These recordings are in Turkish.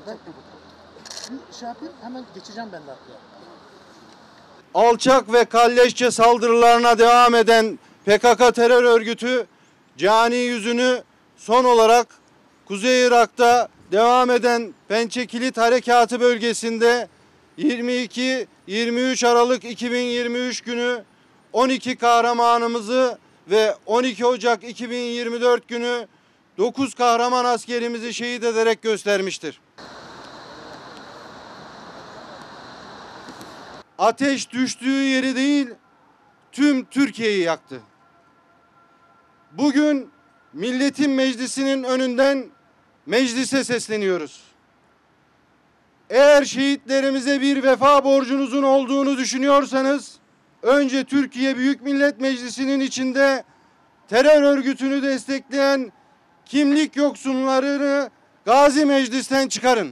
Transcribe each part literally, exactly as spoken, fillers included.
Ben bir şey yapayım, hemen geçeceğim ben de arkaya. Alçak ve kalleşçe saldırılarına devam eden P K K terör örgütü cani yüzünü son olarak Kuzey Irak'ta devam eden Pençe Kilit Harekatı bölgesinde yirmi iki yirmi üç Aralık iki bin yirmi üç günü on iki kahramanımızı ve on iki Ocak iki bin yirmi dört günü dokuz kahraman askerimizi şehit ederek göstermiştir. Ateş düştüğü yeri değil, tüm Türkiye'yi yaktı. Bugün Milletin Meclisi'nin önünden meclise sesleniyoruz. Eğer şehitlerimize bir vefa borcunuzun olduğunu düşünüyorsanız, önce Türkiye Büyük Millet Meclisi'nin içinde terör örgütünü destekleyen kimlik yoksunlarını Gazi Meclis'ten çıkarın.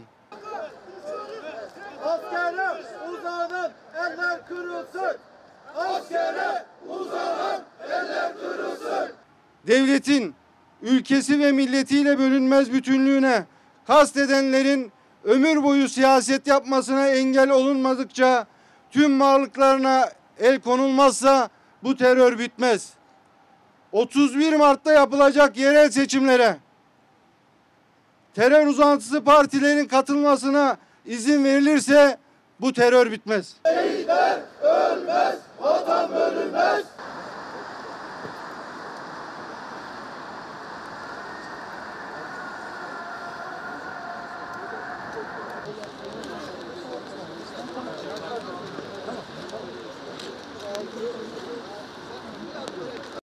Askere uzanan eller kırılsın. Askere uzanan eller kırılsın. Devletin ülkesi ve milletiyle bölünmez bütünlüğüne kastedenlerin ömür boyu siyaset yapmasına engel olunmadıkça, tüm varlıklarına el konulmazsa bu terör bitmez. otuz bir Mart'ta yapılacak yerel seçimlere terör uzantısı partilerin katılmasına izin verilirse bu terör bitmez. Şehitler ölmez, vatan bölünmez.